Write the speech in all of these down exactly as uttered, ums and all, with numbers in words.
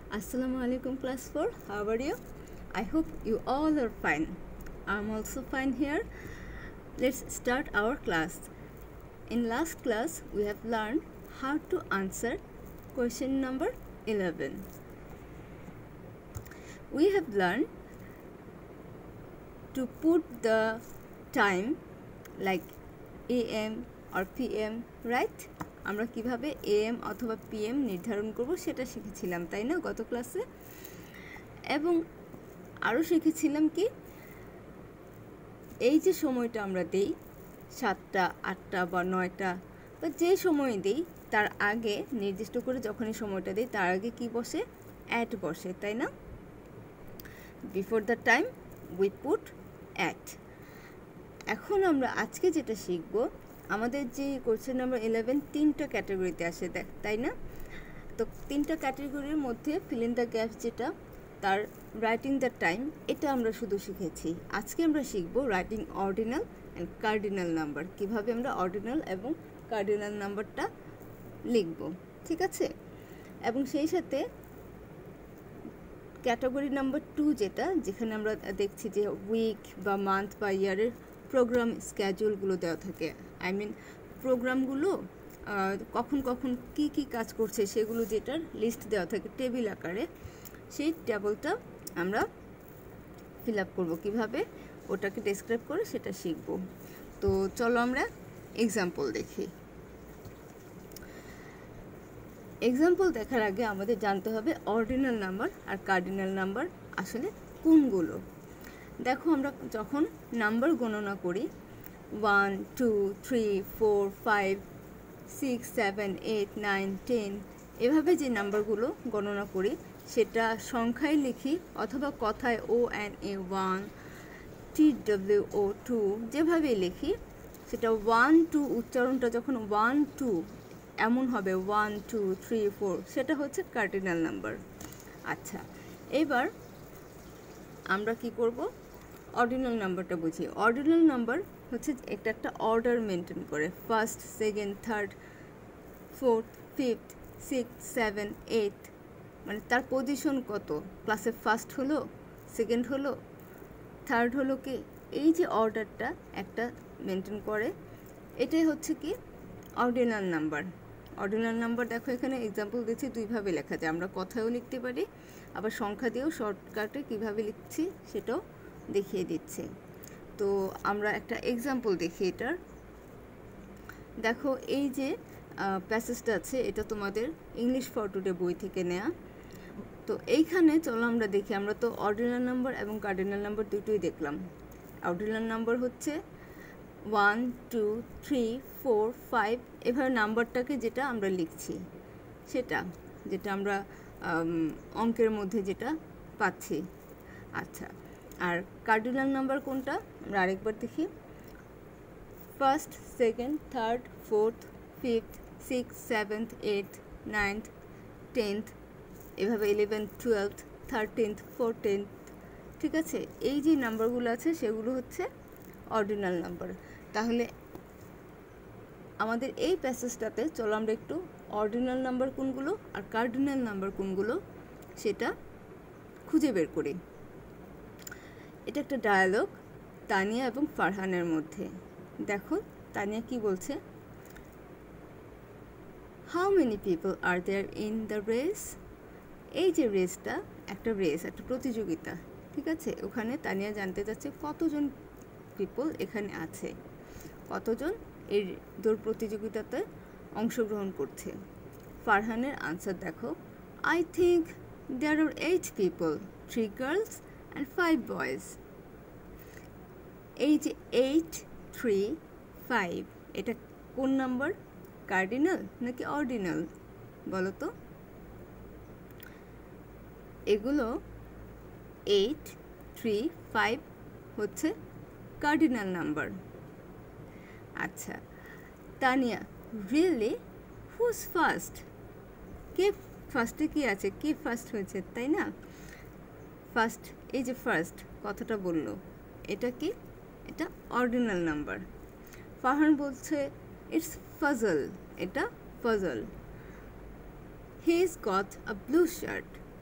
Assalamu alaikum class four. How are you? I hope you all are fine. I'm also fine here. Let's start our class. In last class we have learned how to answer question number eleven. We have learned to put the time like A M or P M, right? আমরা কিভাবে A M অথবা P M নির্ধারণ করব সেটা শিখেছিলাম, তাই না, গত ক্লাসে। এবং আরও শিখেছিলাম কি এই যে সময়টা আমরা দেই সাতটা আটটা বা নয়টা বা যে সময় দেই তার আগে নির্দিষ্ট করে যখনই সময়টা দেই তার আগে কি বসে, অ্যাট বসে, তাই না। Before the time we put at. এখন আমরা আজকে যেটা শিখব, আমাদের যে কোশ্চেন নাম্বার ইলেভেন তিনটা ক্যাটাগরিতে আসে, দেখ তাই না। তো তিনটা ক্যাটাগরির মধ্যে ফিল ইন দ্য গ্যাপস যেটা তার রাইটিং দ্য টাইম, এটা আমরা শুধু শিখেছি। আজকে আমরা শিখব writing ordinal and cardinal number, কিভাবে আমরা অর্ডিনাল এবং কার্ডিনাল নাম্বারটা লিখব, ঠিক আছে। এবং সেই সাথে ক্যাটাগরি নাম্বার টু যেটা, যেখানে আমরা দেখছি যে উইক বা মান্থ বা ইয়ারের প্রোগ্রাম স্ক্যাজুলগুলো দেওয়া থাকে, আই মিন প্রোগ্রামগুলো কখন কখন কি কি কাজ করছে সেগুলো যেটার লিস্ট দেওয়া থাকে টেবিল আকারে, সেই টেবিলটা আমরা ফিল আপ করবো কীভাবে, ওটাকে ডেসক্রাইব করে সেটা শিখব। তো চলো আমরা এক্সাম্পল দেখি। এক্সাম্পল দেখার আগে আমাদের জানতে হবে অর্ডিনাল নাম্বার আর কার্ডিনাল নাম্বার আসলে কোনগুলো। দেখো আমরা যখন নাম্বার গণনা করি one two three four five six seven eight nine ten এভাবে যে নাম্বারগুলো গণনা করি সেটা সংখ্যায় লিখি অথবা কথায় O N E one T W O two যেভাবে লিখি, সেটা ওয়ান টু উচ্চারণটা যখন ওয়ান টু এমন হবে ওয়ান টু থ্রি ফোর, সেটা হচ্ছে কার্ডিনাল নাম্বার। আচ্ছা, এবার আমরা কি করব, অর্ডিনাল নাম্বারটা বুঝি। অর্ডিনাল নাম্বার হচ্ছে একটা একটা অর্ডার মেনটেন করে, first second third fourth fifth six seven eight, মানে তার পজিশন কত, ক্লাসে ফার্স্ট হলো সেকেন্ড হলো থার্ড হলো কি, এই যে অর্ডারটা একটা মেনটেন করে, এটাই হচ্ছে কি অর্ডিনাল নাম্বার। অর্ডিনাল নাম্বার দেখো এখানে এক্সাম্পল দিচ্ছি, দুইভাবে লেখা যায়, আমরা কথায়ও লিখতে পারি আবার সংখ্যা দিয়েও শর্টকাটে কীভাবে লিখছি সেটাও দেখিয়ে দিচ্ছে। তো আমরা একটা এক্সাম্পল দেখি এটার। দেখো এই যে প্যাসেজটা আছে এটা তোমাদের ইংলিশ ফর টুডে বই থেকে নেওয়া। তো এইখানে চলো আমরা দেখি, আমরা তো অর্ডিনাল নাম্বার এবং কার্ডিনাল নাম্বার দুটোই দেখলাম। অর্ডিনাল নাম্বার হচ্ছে one two three four five এভাবে নাম্বারটাকে যেটা আমরা লিখছি সেটা, যেটা আমরা অঙ্কের মধ্যে যেটা পাচ্ছি। আচ্ছা, আর কার্ডিনাল নাম্বার কোনটা আমরা আরেকবার দেখি, first second third fourth fifth six seventh eight ninth tenth এভাবে ইলেভেন্থ টুয়েলথ থার্টিনথ ফোরটিনথ, ঠিক আছে। এই যে নাম্বারগুলো আছে সেগুলো হচ্ছে অর্ডিনাল নাম্বার। তাহলে আমাদের এই প্যাসেজটাতে চলো আমরা একটু অর্ডিনাল নাম্বার কোনগুলো আর কার্ডিনাল নাম্বার কোনগুলো সেটা খুঁজে বের করি। এটা একটা ডায়ালগ তানিয়া এবং ফারহানের মধ্যে। দেখো তানিয়া কি বলছে, how many people are there in the race. এই যে রেসটা একটা রেস, একটা প্রতিযোগিতা, ঠিক আছে। ওখানে তানিয়া জানতে চাচ্ছে কতজন পিপল এখানে আছে, কতজন এই দৌড় প্রতিযোগিতাতে অংশগ্রহণ করছে। ফারহানের আনসার দেখো, I think there are eight people, three girls and five boys. এই যে এইট থ্রি ফাইভ এটা কোন নাম্বার, কার্ডিনাল নাকি অর্ডিনাল বলো তো। এগুলো এইট থ্রি ফাইভ হচ্ছে কার্ডিনাল নাম্বার। আচ্ছা, তানিয়া রিয়েলি হুজ ফার্স্ট, কে ফার্স্টে কি আছে, কে ফার্স্ট হয়েছে, তাই না। ফার্স্ট, এই যে ফার্স্ট কথাটা বললো এটা কি, এটা অর্ডিনাল নাম্বার। ফারহান বলছে ইটস ফাজল, এটা Fazal. He is got a blue shirt,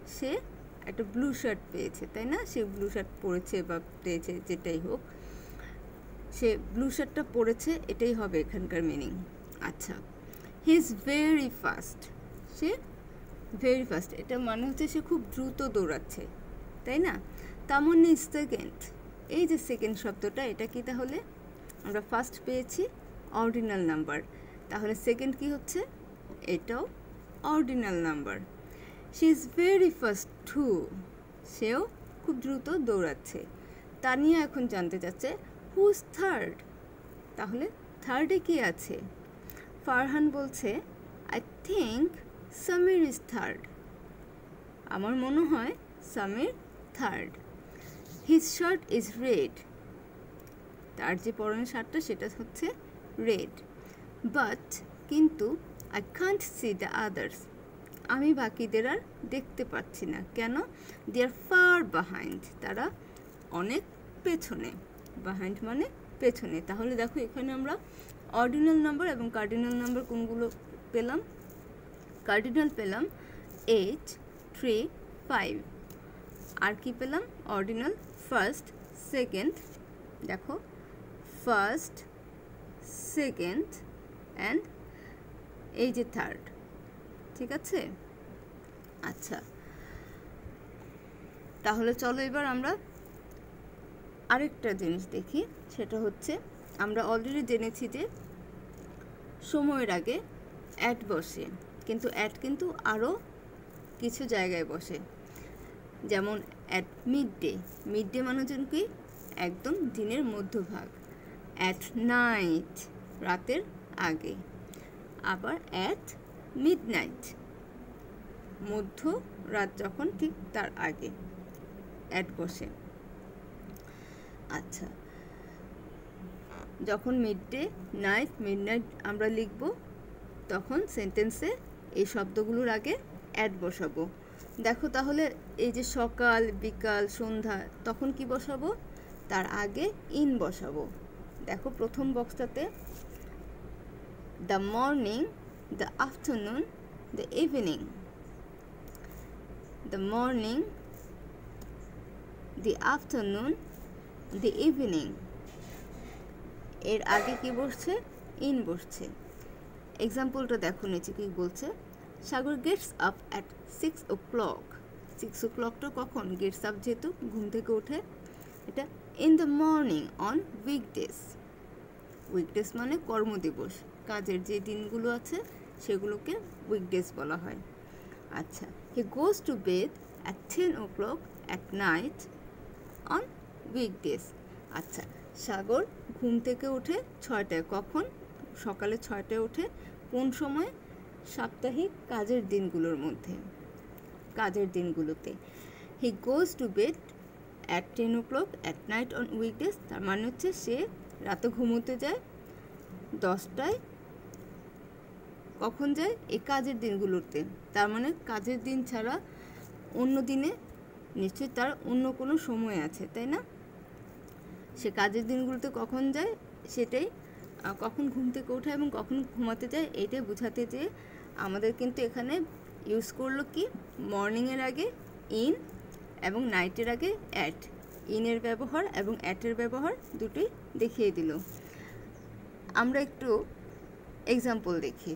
সে একটা ব্লু শার্ট পেয়েছে, তাই না? সে ব্লু শার্ট পরেছে বা পেয়েছে, যেটাই হোক, সে ব্লু শার্টটা পরেছে, এটাই হবে এখানকার মিনিং। আচ্ছা, হি ইজ ভেরি ফাস্ট, সে ভেরি ফাস্ট, এটা মানে হচ্ছে সে খুব দ্রুত দৌড়াচ্ছে, তাই না? তামন ইজ সেকেন্ড, এই যে সেকেন্ড শব্দটা, এটা কি তাহলে? আমরা ফার্স্ট পেয়েছি অর্ডিনাল নাম্বার, তাহলে সেকেন্ড কি হচ্ছে? এটাও ordinal number. She is very fast too, সেও খুব দ্রুত দৌড়াচ্ছে। তানিয়া এখন জানতে চাচ্ছে হুজ থার্ড, তাহলে থার্ডে কি আছে? ফারহান বলছে I think Sameer is third, আমার মনে হয় Sameer third. His shirt is red, তার যে পরনের শার্টটা সেটা হচ্ছে রেড। বাট, কিন্তু I can't see the others, আমি বাকিদের আর দেখতে পাচ্ছি না, কেন? দে আর ফার বিহাইন্ড, তারা অনেক পেছনে, বিহাইন্ড মানে পেছনে। তাহলে দেখো এখানে আমরা অর্ডিনাল নাম্বার এবং কার্ডিনাল নাম্বার কোনগুলো পেলাম? কার্ডিনাল পেলাম এইট, থ্রি, ফাইভ, আর কি পেলাম? অর্ডিনাল ফার্স্ট, সেকেন্ড, দেখো ফার্স্ট, সেকেন্ড অ্যান্ড এই যে থার্ড, ঠিক আছে? আচ্ছা, তাহলে চলো এবার আমরা আরেকটা জিনিস দেখি, সেটা হচ্ছে আমরা অলরেডি জেনেছি যে সময়ের আগে অ্যাট বসে, কিন্তু অ্যাট কিন্তু আরও কিছু জায়গায় বসে, যেমন at midday, midday মানে হচ্ছে কি একদম দিনের মধ্যভাগ, অ্যাট নাইট রাতের আগে, আবার অ্যাট মিড নাইট মধ্য রাত যখন ঠিক তার আগে অ্যাট বসে। আচ্ছা, যখন midday, night, midnight আমরা লিখব, তখন সেন্টেন্সে এই শব্দগুলোর আগে অ্যাট বসাবো। দেখো তাহলে এই যে সকাল, বিকাল, সন্ধ্যা, তখন কি বসাবো? তার আগে ইন বসাবো। দেখো প্রথম বক্সটাতে the morning, the afternoon, the evening, the morning, the afternoon, the evening, এর আগে কি বসছে? ইন বসছে। এক্সাম্পলটা দেখো নিচে কি বলছে, Sagar gets up at six o'clock, six ও ক্লকটা কখন? গেটস আপ যেহেতু ঘুম থেকে ওঠে, এটা in the morning on weekdays, weekdays মানে কর্মদিবস, কাজের যে দিনগুলো আছে সেগুলোকে উইকডেজ বলা হয়। আচ্ছা, he goes to bed at ten o'clock at night on weekdays. আচ্ছা, সাগর ঘুম থেকে ওঠে ছয়টায়, কখন? সকালে ছয়টায় ওঠে, কোন সময়? সাপ্তাহিক কাজের দিনগুলোর মধ্যে, কাজের দিনগুলোতে। He goes to bed at ten o'clock at night on weekdays, তার মানে হচ্ছে সে রাতে ঘুমোতে যায় দশটায়, কখন যায়? এই কাজের দিনগুলোতে, তার মানে কাজের দিন ছাড়া অন্য দিনে নিশ্চয়ই তার অন্য কোনো সময় আছে, তাই না? সে কাজের দিনগুলোতে কখন যায় সেটাই, কখন ঘুম থেকে ওঠে এবং কখন ঘুমাতে যায় এইটাই বোঝাতে যেয়ে আমাদের কিন্তু এখানে ইউজ করলো কি, মর্নিংয়ের আগে ইন এবং নাইটের আগে অ্যাট, ইনের ব্যবহার এবং অ্যাটের ব্যবহার দুটোই দেখিয়ে দিল। আমরা একটু এক্সাম্পল দেখি,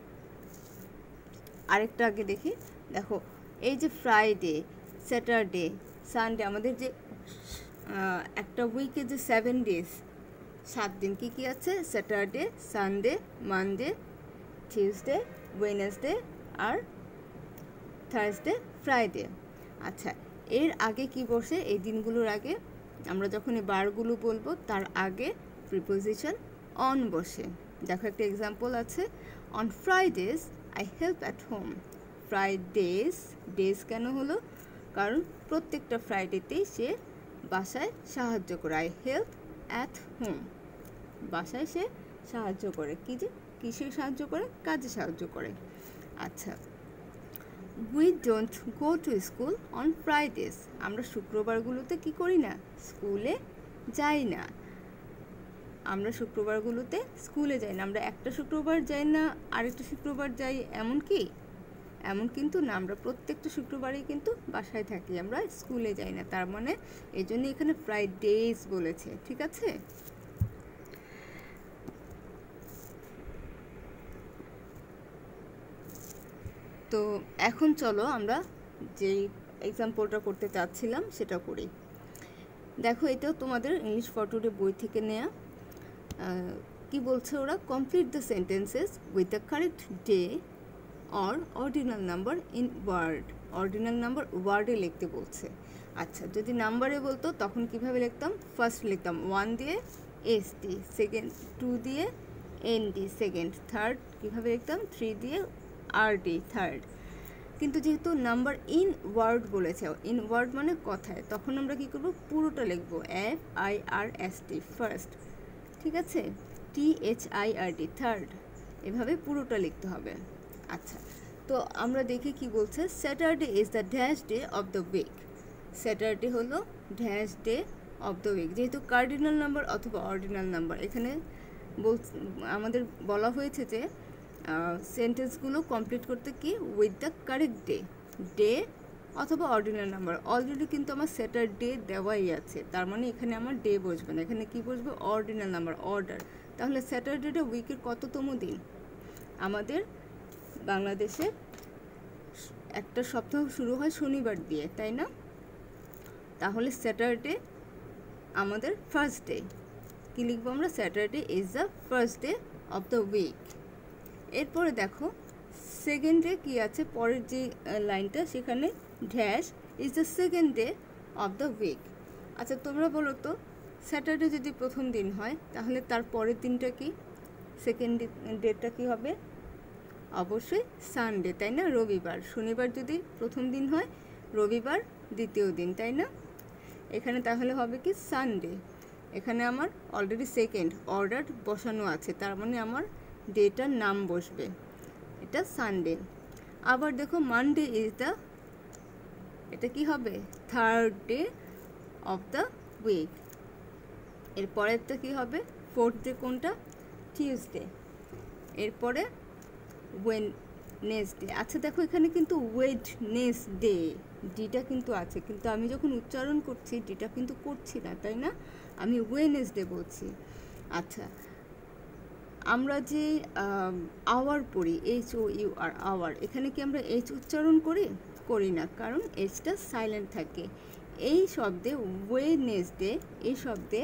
আরেকটা আগে দেখি। দেখো এই যে ফ্রাইডে, স্যাটারডে, সানডে, আমাদের যে একটা উইকে যে সেভেন ডেজ, সাত দিন কী কী আছে? Saturday, Sunday, Monday, Tuesday, Wednesday আর থার্সডে, ফ্রাইডে। আচ্ছা, এর আগে কি বসে? এই দিনগুলোর আগে আমরা যখন এই বারগুলো বলবো তার আগে প্রিপোজিশন অন বসে। দেখো একটা এক্সাম্পল আছে, on Fridays I help at home. Fridays, days কেন হলো? কারণ প্রত্যেকটা ফ্রাইডেতেই সে বাসায় সাহায্য করে। আই হেল্প অ্যাট হোম, বাসায় সে সাহায্য করে। কী যে কিসে সাহায্য করে? কাজে সাহায্য করে। আচ্ছা, we don't go to school on Fridays. আমরা শুক্রবারগুলোতে কি করি না? স্কুলে যাই না। আমরা শুক্রবারগুলোতে স্কুলে যাই না। আমরা একটা শুক্রবার যাই না, আরেকটা শুক্রবার যাই, এমন কি? এমন কিন্তু না, আমরা প্রত্যেকটা শুক্রবারেই কিন্তু বাসায় থাকি, আমরা স্কুলে যাই না, তার মানে এই জন্য এখানে ফ্রাইডেজ বলেছে। ঠিক আছে, তো এখন চলো আমরা যেই এক্সাম্পলটা করতে চাচ্ছিলাম সেটা করি। দেখো এটাও তোমাদের ইংলিশ ফর টুডে বই থেকে নেয়া। কি বলছে ওরা, complete the sentences with the correct day or ordinal number in word. অর্ডিনাল নাম্বার ওয়ার্ডে লিখতে বলছে। আচ্ছা, যদি নাম্বারে বলতো তখন কিভাবে লিখতাম, ফার্স্ট লিখতাম ওয়ান দিয়ে এস ডি, সেকেন্ড টু দিয়ে এন ডি সেকেন্ড, থার্ড কীভাবে লিখতাম থ্রি দিয়ে আর ডি থার্ড। কিন্তু যেহেতু নাম্বার ইন ওয়ার্ড বলেছে, ইন ওয়ার্ড মানে কথায়, তখন আমরা কী করবো, পুরোটা লিখবো F I R S T first, ঠিক আছে, T H I R D third, এভাবে পুরোটা লিখতে হবে। আচ্ছা, তো আমরা দেখি কি বলছে, Saturday is the dash day of the week. Saturday হলো dash day of the week, যেহেতু কার্ডিনাল নাম্বার অথবা অর্ডিনাল নাম্বার, এখানে বল আমাদের বলা হয়েছে যে সেন্টেন্সগুলো কমপ্লিট করতে কি with the correct day, day অথবা অর্ডিনাল নাম্বার। অলরেডি কিন্তু আমার স্যাটারডে দেওয়াই আছে, তার মানে এখানে আমার ডে বসবে না, এখানে কি বসবে, অর্ডিনাল নাম্বার, অর্ডার। তাহলে স্যাটারডেটা উইকের কততম দিন? আমাদের বাংলাদেশে একটা সপ্তাহ শুরু হয় শনিবার দিয়ে, তাই না? তাহলে স্যাটারডে আমাদের ফার্স্ট ডে। কী লিখবো আমরা, Saturday is the first day of the week. এরপরে দেখো সেকেন্ড ডে কী আছে, পরের যে লাইনটা সেখানে dash is the second day of the week. আচ্ছা, তোমরা বলো তো, স্যাটারডে যদি প্রথম দিন হয় তাহলে তার পরের দিনটা কি, সেকেন্ড ডেটা কি হবে? অবশ্যই সানডে, তাই না, রবিবার। শনিবার যদি প্রথম দিন হয়, রবিবার দ্বিতীয় দিন, তাই না? এখানে তাহলে হবে কি সানডে। এখানে আমার অলরেডি সেকেন্ড অর্ডার বসানো আছে, তার মানে আমার ডেটার নাম বসবে, এটা সানডে। আবার দেখো মানডে ইজ দ্য, এটা কি হবে, third day of the week. এর পরেরটা কী হবে, ফোর্থ ডে কোনটা, টিউসডে। এরপরে ওয়েডনেসডে। আচ্ছা দেখো এখানে কিন্তু ওয়েডনেসডে ডিটা কিন্তু আছে, কিন্তু আমি যখন উচ্চারণ করছি ডিটা কিন্তু করছি না, তাই না, আমি ওয়েডনেসডে বলছি। আচ্ছা, আমরা যে আওয়ার পড়ি, H O U R hour, এখানে কি আমরা এইচ উচ্চারণ করি? করি না, কারণ এইচটা সাইলেন্ট থাকে। এই শব্দে ওয়েডনেসডে, এই শব্দে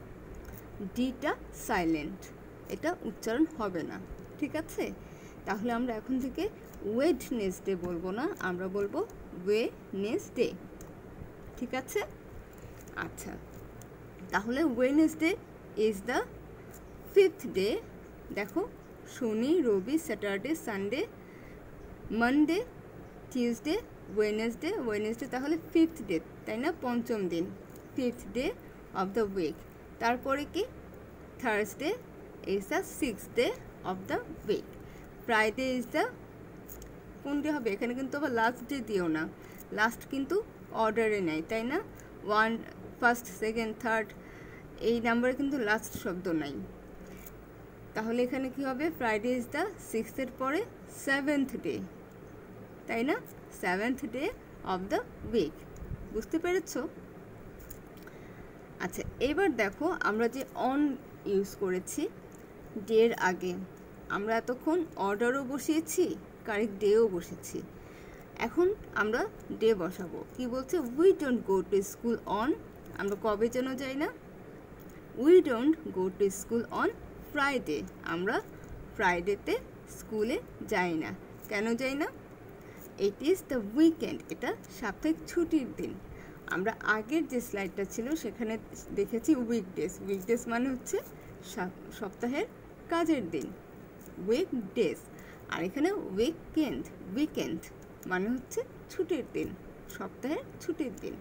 ডিটা সাইলেন্ট, এটা উচ্চারণ হবে না, ঠিক আছে? তাহলে আমরা এখন থেকে ওয়েডনেসডে বলবো না, আমরা বলবো ওয়েডনেসডে, ঠিক আছে? আচ্ছা, তাহলে Wednesday is the fifth day. দেখো শনি, রবি, Saturday, Sunday, Monday, Tuesday, Wednesday. Wednesday তাহলে ফিফথ ডে, তাই না, পঞ্চম দিন, fifth day of the week. তারপরে কি, Thursday is the sixth day of the week. Friday is the, কোন ডে হবে, এখানে কিন্তু আবার লাস্ট ডে দিও না, লাস্ট কিন্তু অর্ডারে নেয়, তাই না, ওয়ান ফার্স্ট সেকেন্ড থার্ড এই নাম্বারে কিন্তু লাস্ট শব্দ নাই। তাহলে এখানে কি হবে, ফ্রাইডে ইজ দ্য সিক্সথের পরে সেভেন্থ ডে, তাই না, seventh day of the week. বুঝতে পেরেছ? আচ্ছা, এবার দেখো আমরা যে অন ইউজ করেছি ডের আগে, আমরা এতক্ষণ অর্ডারও বসিয়েছি, কারেক্ট ডেও বসেছি। এখন আমরা ডে বসাবো। কি বলছে, we don't go to school on, আমরা কবে যেন যাই না, we don't go to school on Friday, আমরা ফ্রাইডেতে স্কুলে যাই না। কেন যাই না? ইট ইজ দ্য উইকেন্ড, এটা সাপ্তাহিক ছুটির দিন। আমরা আগের যে স্লাইডটা ছিল সেখানে দেখেছি উইকডেজ, উইকডেজ মানে হচ্ছে সপ্তাহের কাজের দিন, উইকডেজ। আর এখানে উইকেন্ড, উইকেন্ড মানে হচ্ছে ছুটির দিন, সপ্তাহের ছুটির দিন।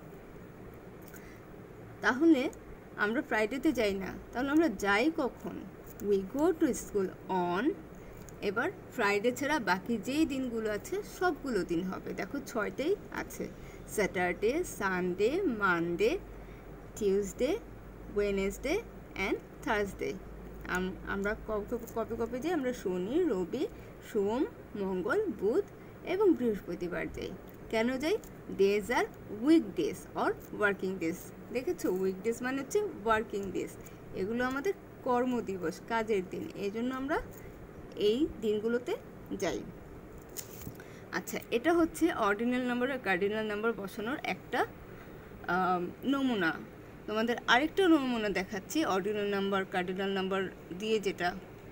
তাহলে আমরা ফ্রাইডেতে যাই না, তাহলে আমরা যাই কখন, we go to school on. এবার ফ্রাইডে ছাড়া বাকি যেই দিনগুলো আছে সবগুলো দিন হবে, দেখো ছয়টাই আছে, Saturday, Sunday, Monday, Tuesday, Wednesday and Thursday. আমরা কবে কবে কবে যাই, আমরা শনি, রবি, সোম, মঙ্গল, বুধ এবং বৃহস্পতিবার যাই। কেন যাই? ডেজ আর উইকডেজ অর ওয়ার্কিং ডেজ। দেখেছো, উইকডেজ মানে হচ্ছে ওয়ার্কিং ডেজ, এগুলো আমাদের কর্মদিবস, কাজের দিন, এই জন্য আমরা এই দিনগুলোতে যাই। আচ্ছা, এটা হচ্ছে অর্ডিনাল নাম্বার আর কার্ডিনাল নাম্বার বসানোর একটা নমুনা। তোমাদের আরেকটা নমুনা দেখাচ্ছি অর্ডিনাল নাম্বার কার্ডিনাল নাম্বার দিয়ে যেটা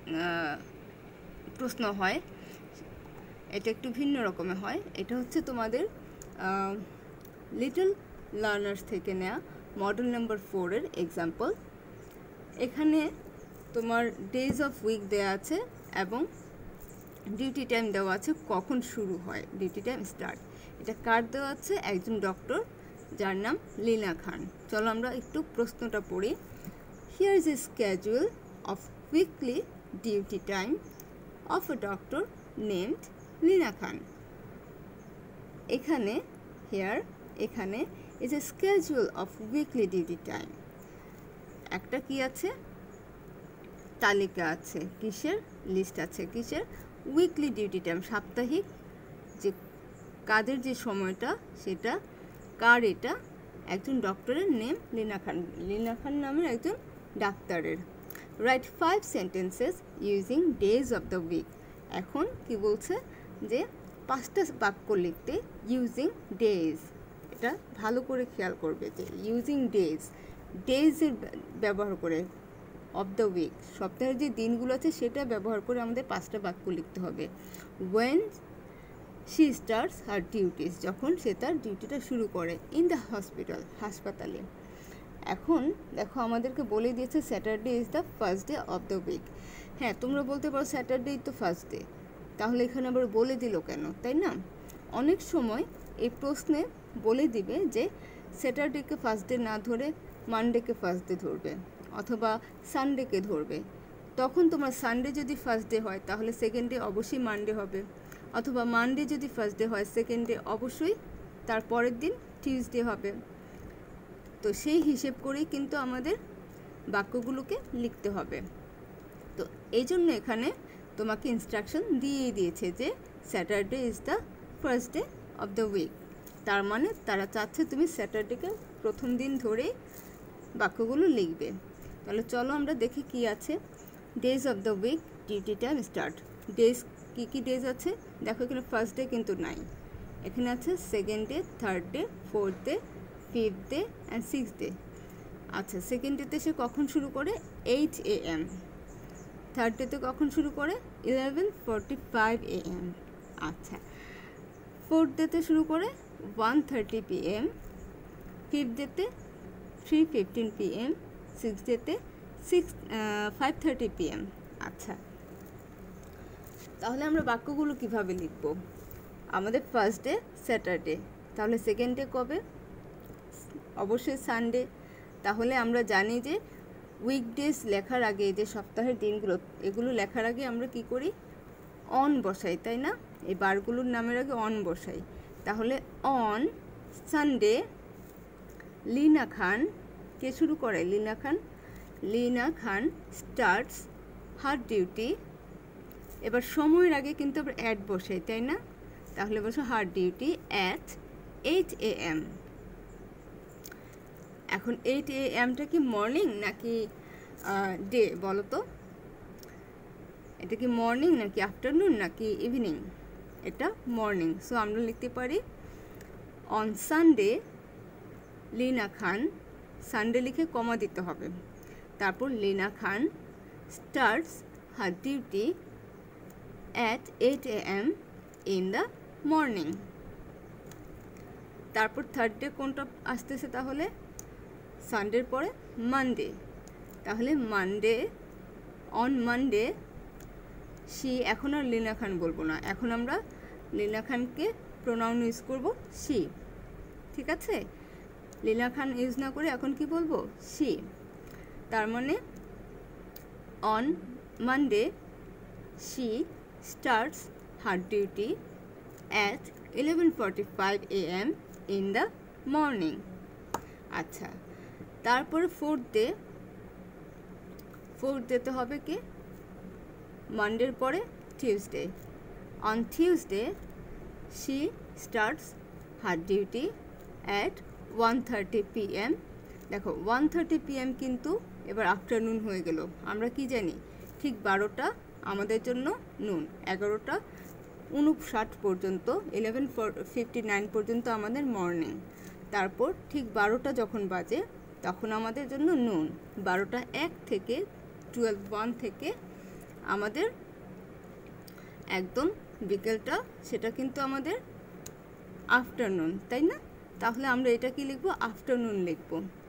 প্রশ্ন হয়, এটা একটু ভিন্ন রকমের হয়। এটা হচ্ছে তোমাদের লিটল লার্নার্স থেকে নেওয়া মডেল নাম্বার ফোরের এক্সাম্পল। এখানে তোমার ডেজ অফ উইক দেওয়া আছে এবং ডিউটি টাইম দেওয়া আছে, কখন শুরু হয় ডিউটি টাইম স্টার্ট। এটা কার দেওয়া আছে? একজন ডক্টর যার নাম লীনা খান। চলো আমরা একটু প্রশ্নটা পড়ি। Here is a schedule of weekly duty time of a doctor named Leena Khan. এখানে হিয়ার এখানে is a schedule of weekly duty time, একটা কি আছে? তালিকা আছে। কিসের? লিস্ট আছে। কিসের? উইকলি ডিউটি টাইম, সাপ্তাহিক যে কাজের যে সময়টা সেটা কার? এটা একজন ডক্টরের নেম লীনা খান, লীনা খান নামের একজন ডাক্তারের। Write five sentences using days of the week. এখন কি বলছে যে পাঁচটা বাক্য লিখতে ইউজিং ডেজ। এটা ভালো করে খেয়াল করবে যে ইউজিং ডেজ, ডেজের ব্যবহার করে, অফ দ্য উইক সপ্তাহের যে দিনগুলো আছে সেটা ব্যবহার করে আমাদের পাঁচটা বাক্য লিখতে হবে। When she starts her duties, যখন সে তার ডিউটিটা শুরু করে। ইন দ্য হসপিটাল, হাসপাতালে। এখন দেখো আমাদেরকে বলে দিয়েছে Saturday is the first day of the week. হ্যাঁ, তোমরা বলতে পারো স্যাটারডেই তো ফার্স্ট ডে, তাহলে এখানে আবার বলে দিল কেন, তাই না? অনেক সময় এই প্রশ্নে বলে দিবে যে স্যাটারডেকে ফার্স্ট ডে না ধরে মানডেকে ফার্স্ট ডে ধরবে অথবা সানডেকে ধরবে। তখন তোমার সানডে যদি ফার্স্ট ডে হয় তাহলে সেকেন্ড ডে অবশ্যই মানডে হবে, অথবা মানডে যদি ফার্স্ট ডে হয় সেকেন্ড ডে অবশ্যই তার পরের দিন টিউসডে হবে। তো সেই হিসেব করেই কিন্তু আমাদের বাক্যগুলোকে লিখতে হবে। তো এই জন্য এখানে তোমাকে ইনস্ট্রাকশন দিয়েই দিয়েছে যে Saturday is the first day of the week. তার মানে তারা চাচ্ছে তুমি স্যাটারডেকে প্রথম দিন ধরেই বাক্যগুলো লিখবে। তাহলে চলো আমরা দেখি কি আছে। Days of the week duty time start. Days কী কী ডেজ আছে দেখো, এখানে ফার্স্ট ডে কিন্তু নাই, এখানে আছে second day, third day, fourth day, fifth day and six day. আচ্ছা, সেকেন্ড ডেতে সে কখন শুরু করে? Eight A M. থার্ড ডেতে কখন শুরু করে? Eleven forty five A M. আচ্ছা, ফোর্থ ডেতে শুরু করে one thirty P M. Fifth ডেতে three fifteen P M. Six ডেতে six five thirty P M. আচ্ছা, তাহলে আমরা বাক্যগুলো কিভাবে লিখব? আমাদের ফার্স্ট ডে স্যাটারডে, তাহলে সেকেন্ড ডে কবে? অবশ্যই সানডে। তাহলে আমরা জানি যে উইকডেজ লেখার আগে, যে সপ্তাহের দিনগুলো এগুলো লেখার আগে আমরা কি করি? অন বসাই, তাই না? এই বারগুলোর নামের আগে অন বসাই। তাহলে অন সানডে লীনা খান, কে শুরু করে? Leena Khan. Leena Khan starts her duty. এবার সময়ের আগে কিন্তু আবার অ্যাট বসাই, তাই না? তাহলে বসো her duty at eight A M. এখন এইট এ এমটা কি মর্নিং নাকি ডে বলো তো? এটা কি মর্নিং নাকি আফটারনুন নাকি ইভিনিং? এটা মর্নিং। সো আমরা লিখতে পারি on Sunday Leena Khan, Sunday লিখে কমা দিতে হবে, তারপর Leena Khan starts her duty at eight A M in the morning. তারপর থার্ড ডে কোনটা আসতেছে? তাহলে সানডের পরে মানডে। তাহলে মানডে অন মানডে শি, এখন আর লীনা খান বলবো না, এখন আমরা লীনা খানকে প্রোনাউন ইউজ করব শি। ঠিক আছে, লীনা খান ইউজ না করে এখন কি বলবো? শি। তার মানে on Monday she starts her duty at eleven forty five A M in the morning. আচ্ছা, তারপরে ফোর্থ ডে, ফোর্থ ডেতে হবে কি? মানডের পরে Tuesday. On Tuesday she starts her duty at one thirty p m দেখো one thirty p m কিন্তু এবার আফটারনুন হয়ে গেল। আমরা কি জানি ঠিক বারোটা আমাদের জন্য নুন, এগারোটা উনষাট পর্যন্ত ইলেভেন ফিফটি নাইন পর্যন্ত আমাদের মর্নিং। তারপর ঠিক বারোটা যখন বাজে তখন আমাদের জন্য নুন, বারোটা এক থেকে টুয়েলভ ওয়ান থেকে আমাদের একদম বিকেলটা সেটা কিন্তু আমাদের আফটারনুন, তাই না? তাহলে আমরা এটা কি লিখব? আফটারনুন লিখব।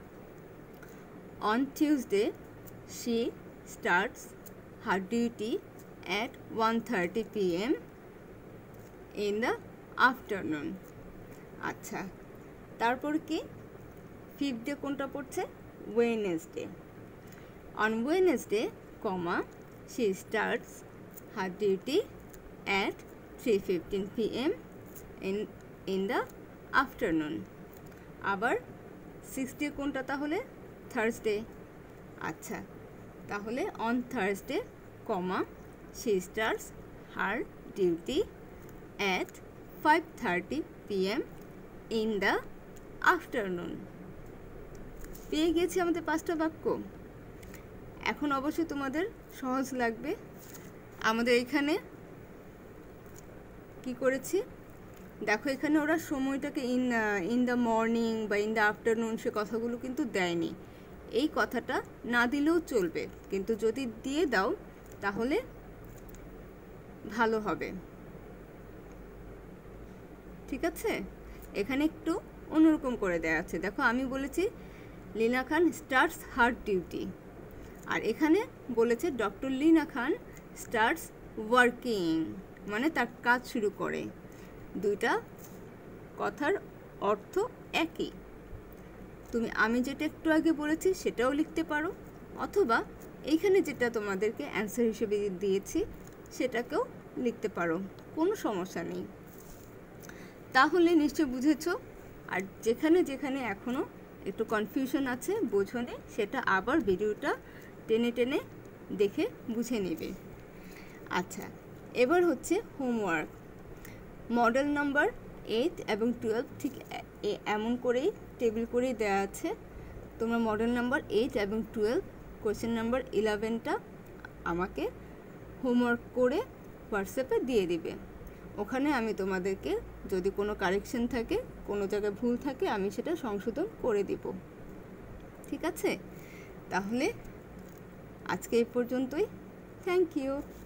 On Tuesday she starts her duty at one thirty P M in the afternoon. আচ্ছা, তারপর কি ফিফথ ডে কোনটা পড়ছে? Wednesday. On Wednesday comma she starts her duty at three fifteen p m in in the afternoon। আবার sixth day কোনটা তাহলে? Thursday. আচ্ছা, তাহলে on Thursday comma she starts her duty at five thirty p m in the afternoon। পেয়ে গেছি আমাদের পাঁচটা বাক্য। এখন অবশ্যই তোমাদের সহজ লাগবে। আমাদের এখানে কি করেছি দেখো, এখানে ওরা সময়টাকে ইন ইন দ্য মর্নিং বা ইন দ্য আফটারনুন সে কথাগুলো কিন্তু দেয়নি। এই কথাটা না দিলেও চলবে, কিন্তু যদি দিয়ে দাও তাহলে ভালো হবে, ঠিক আছে? এখানে একটু অন্যরকম করে দেওয়া আছে। দেখো আমি বলেছি Leena Khan starts her duty, আর এখানে বলেছে doctor Leena Khan starts working, মানে তার কাজ শুরু করে। দুইটা কথার অর্থ একই। তুমি আমি যেটা একটু আগে বলেছি সেটাও লিখতে পারো, অথবা এইখানে যেটা তোমাদেরকে অ্যান্সার হিসেবে দিয়েছি সেটাকেও লিখতে পারো, কোনো সমস্যা নেই। তাহলে নিশ্চয় বুঝেছো। আর যেখানে যেখানে এখনও একটু কনফিউশন আছে, বোঝোনি, সেটা আবার ভিডিওটা টেনে টেনে দেখে বুঝে নেবে। আচ্ছা, এবার হচ্ছে হোমওয়ার্ক। মডেল নাম্বার এইট এবং টুয়েলভ ঠিক এমন করেই টেবিল করেই দেওয়া আছে। তোমরা মডেল নাম্বার এইট এবং টুয়েলভ কোয়েশ্চেন নাম্বার ইলেভেনটা আমাকে হোমওয়ার্ক করে হোয়াটসঅ্যাপে দিয়ে দিবে। ওখানে আমি তোমাদেরকে যদি কোনো কারেকশন থাকে, কোনো জায়গায় ভুল থাকে, আমি সেটা সংশোধন করে দিব, ঠিক আছে? তাহলে আজকে এই পর্যন্তই। Thank you.